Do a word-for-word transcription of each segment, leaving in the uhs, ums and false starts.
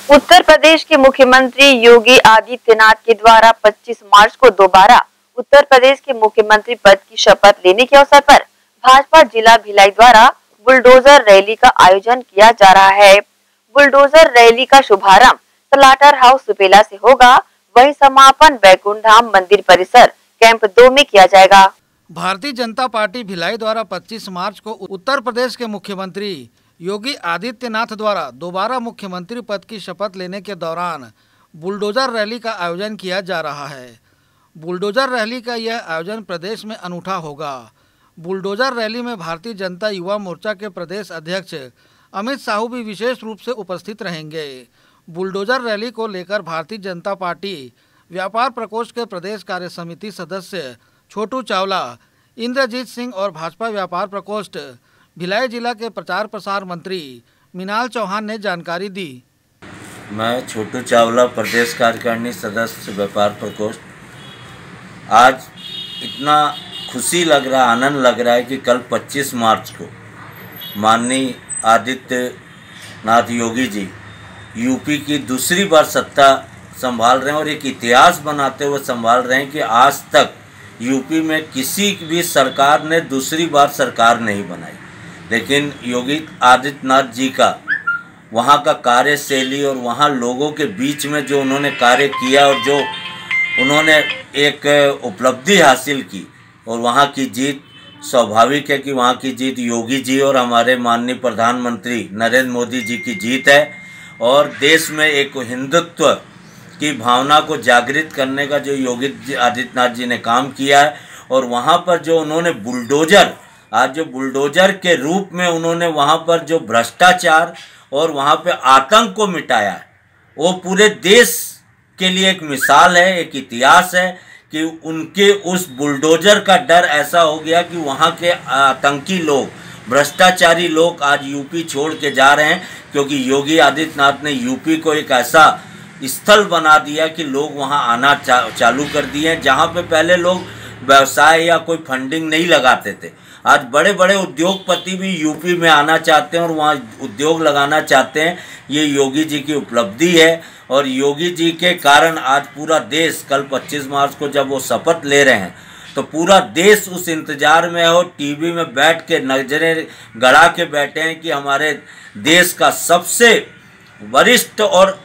उत्तर प्रदेश के मुख्यमंत्री योगी आदित्यनाथ के द्वारा पच्चीस मार्च को दोबारा उत्तर प्रदेश के मुख्यमंत्री पद की शपथ लेने के अवसर पर भाजपा जिला भिलाई द्वारा बुलडोजर रैली का आयोजन किया जा रहा है। बुलडोजर रैली का शुभारंभ तलाटर हाउस सुपेला से होगा, वहीं समापन बैकुंठ धाम मंदिर परिसर कैंप दो में किया जाएगा। भारतीय जनता पार्टी भिलाई द्वारा पच्चीस मार्च को उत्तर प्रदेश के मुख्यमंत्री योगी आदित्यनाथ द्वारा दोबारा मुख्यमंत्री पद की शपथ लेने के दौरान बुलडोजर रैली का आयोजन किया जा रहा है। बुलडोजर रैली का यह आयोजन प्रदेश में अनूठा होगा। बुलडोजर रैली में भारतीय जनता युवा मोर्चा के प्रदेश अध्यक्ष अमित साहू भी विशेष रूप से उपस्थित रहेंगे। बुलडोजर रैली को लेकर भारतीय जनता पार्टी व्यापार प्रकोष्ठ के प्रदेश कार्य समिति सदस्य छोटू चावला, इंद्रजीत सिंह और भाजपा व्यापार प्रकोष्ठ भिलाई जिला के प्रचार प्रसार मंत्री मिनाल चौहान ने जानकारी दी। मैं छोटू चावला, प्रदेश कार्यकारिणी सदस्य व्यापार प्रकोष्ठ। आज इतना खुशी लग रहा, आनंद लग रहा है कि कल पच्चीस मार्च को माननीय आदित्यनाथ योगी जी यूपी की दूसरी बार सत्ता संभाल रहे हैं और एक इतिहास बनाते हुए संभाल रहे हैं कि आज तक यूपी में किसी भी सरकार ने दूसरी बार सरकार नहीं बनाई। लेकिन योगी आदित्यनाथ जी का वहाँ का कार्यशैली और वहाँ लोगों के बीच में जो उन्होंने कार्य किया और जो उन्होंने एक उपलब्धि हासिल की और वहाँ की जीत, स्वाभाविक है कि वहाँ की जीत योगी जी और हमारे माननीय प्रधानमंत्री नरेंद्र मोदी जी की जीत है। और देश में एक हिंदुत्व की भावना को जागृत करने का जो योगी आदित्यनाथ जी ने काम किया है और वहाँ पर जो उन्होंने बुलडोजर आज जो बुलडोजर के रूप में उन्होंने वहाँ पर जो भ्रष्टाचार और वहाँ पे आतंक को मिटाया है, वो पूरे देश के लिए एक मिसाल है, एक इतिहास है कि उनके उस बुलडोजर का डर ऐसा हो गया कि वहाँ के आतंकी लोग, भ्रष्टाचारी लोग आज यूपी छोड़ के जा रहे हैं, क्योंकि योगी आदित्यनाथ ने यूपी को एक ऐसा स्थल बना दिया कि लोग वहाँ आना चा, चालू कर दिए हैं, जहाँ पे पहले लोग व्यवसाय या कोई फंडिंग नहीं लगाते थे। आज बड़े बड़े उद्योगपति भी यूपी में आना चाहते हैं और वहाँ उद्योग लगाना चाहते हैं। ये योगी जी की उपलब्धि है और योगी जी के कारण आज पूरा देश कल पच्चीस मार्च को जब वो शपथ ले रहे हैं तो पूरा देश उस इंतज़ार में है और टीवी में बैठ के नजरें गड़ा के बैठे हैं कि हमारे देश का सबसे वरिष्ठ और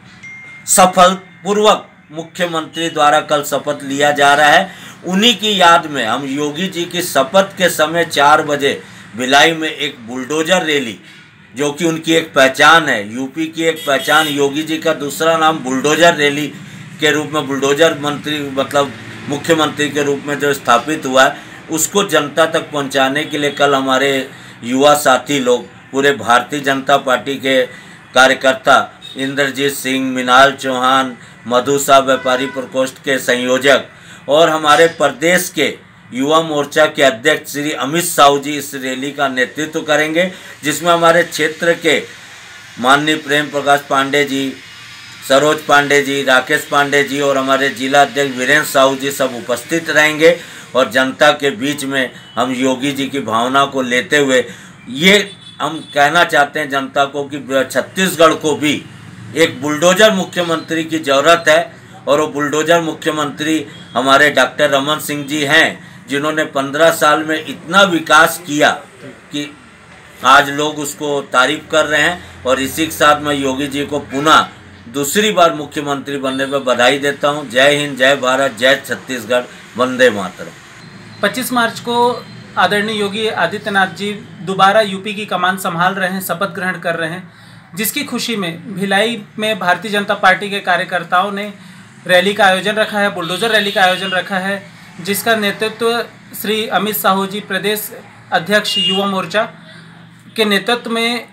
सफल पूर्वक मुख्यमंत्री द्वारा कल शपथ लिया जा रहा है। उन्हीं की याद में हम योगी जी की शपथ के समय चार बजे भिलाई में एक बुलडोजर रैली, जो कि उनकी एक पहचान है, यूपी की एक पहचान, योगी जी का दूसरा नाम बुलडोजर रैली के रूप में बुलडोजर मंत्री मतलब मुख्यमंत्री के रूप में जो स्थापित हुआ है, उसको जनता तक पहुंचाने के लिए कल हमारे युवा साथी लोग, पूरे भारतीय जनता पार्टी के कार्यकर्ता इंद्रजीत सिंह, मिनाल चौहान, मधु साहब व्यापारी प्रकोष्ठ के संयोजक और हमारे प्रदेश के युवा मोर्चा के अध्यक्ष श्री अमित साहू जी इस रैली का नेतृत्व करेंगे, जिसमें हमारे क्षेत्र के माननीय प्रेम प्रकाश पांडे जी, सरोज पांडे जी, राकेश पांडे जी और हमारे जिला अध्यक्ष वीरेंद्र साहू जी सब उपस्थित रहेंगे। और जनता के बीच में हम योगी जी की भावना को लेते हुए ये हम कहना चाहते हैं जनता को कि छत्तीसगढ़ को भी एक बुलडोजर मुख्यमंत्री की ज़रूरत है और वो बुलडोजर मुख्यमंत्री हमारे डॉक्टर रमन सिंह जी हैं, जिन्होंने पंद्रह साल में इतना विकास किया कि आज लोग उसको तारीफ कर रहे हैं। और इसी के साथ मैं योगी जी को पुनः दूसरी बार मुख्यमंत्री बनने पर बधाई देता हूं। जय हिंद, जय भारत, जय छत्तीसगढ़, वंदे मातरम। पच्चीस मार्च को आदरणीय योगी आदित्यनाथ जी दोबारा यूपी की कमान संभाल रहे हैं, शपथ ग्रहण कर रहे हैं, जिसकी खुशी में भिलाई में भारतीय जनता पार्टी के कार्यकर्ताओं ने रैली का आयोजन रखा है, बुलडोजर रैली का आयोजन रखा है, जिसका नेतृत्व श्री अमित साहू जी, प्रदेश अध्यक्ष युवा मोर्चा के नेतृत्व में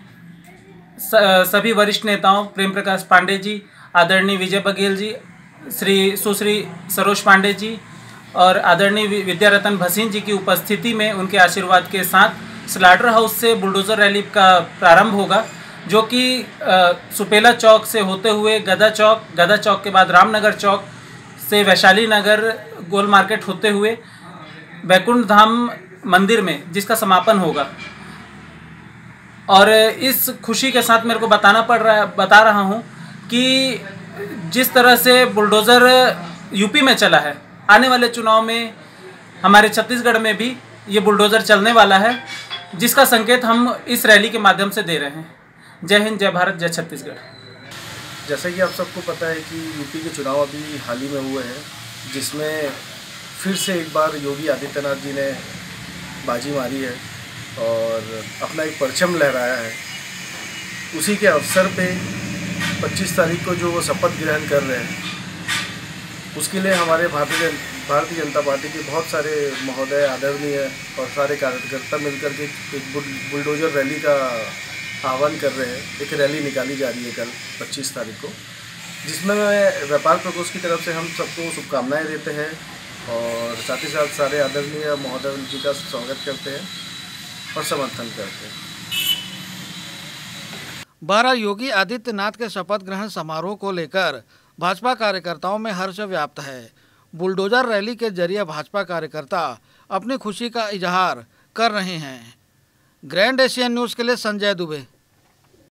सभी वरिष्ठ नेताओं प्रेम प्रकाश पांडे जी, आदरणीय विजय बघेल जी, श्री सुश्री सरोज पांडे जी और आदरणीय विद्या रतन भसीन जी की उपस्थिति में उनके आशीर्वाद के साथ स्लाटर हाउस से बुलडोजर रैली का प्रारंभ होगा, जो कि सुपेला चौक से होते हुए गदा चौक, गदा चौक के बाद रामनगर चौक से वैशाली नगर गोल मार्केट होते हुए बैकुंठ धाम मंदिर में जिसका समापन होगा। और इस खुशी के साथ मेरे को बताना पड़ रहा है बता रहा हूँ कि जिस तरह से बुलडोज़र यूपी में चला है, आने वाले चुनाव में हमारे छत्तीसगढ़ में भी ये बुलडोज़र चलने वाला है, जिसका संकेत हम इस रैली के माध्यम से दे रहे हैं। जय हिंद, जय भारत, जय छत्तीसगढ़। जैसा कि आप सबको पता है कि यूपी के चुनाव अभी हाल ही में हुए हैं, जिसमें फिर से एक बार योगी आदित्यनाथ जी ने बाजी मारी है और अपना एक परचम लहराया है। उसी के अवसर पे पच्चीस तारीख को जो वो शपथ ग्रहण कर रहे हैं, उसके लिए हमारे भारतीय भारतीय जनता पार्टी के बहुत सारे महोदय, आदरणीय और सारे कार्यकर्ता मिलकर के एक बुलडोजर रैली का आह्वान कर रहे हैं। एक रैली निकाली जा रही है कल पच्चीस तारीख को, जिसमें व्यापार प्रकोष्ठ की तरफ से हम सबको शुभकामनाएं देते हैं और साथ ही साथ सारे आदरणीय महोदय जी का स्वागत करते हैं और समर्थन करते हैं। बारह योगी आदित्यनाथ के शपथ ग्रहण समारोह को लेकर भाजपा कार्यकर्ताओं में हर्ष व्याप्त है। बुलडोजर रैली के जरिए भाजपा कार्यकर्ता अपनी खुशी का इजहार कर रहे हैं। ग्रैंड एशियन न्यूज़ के लिए संजय दुबे।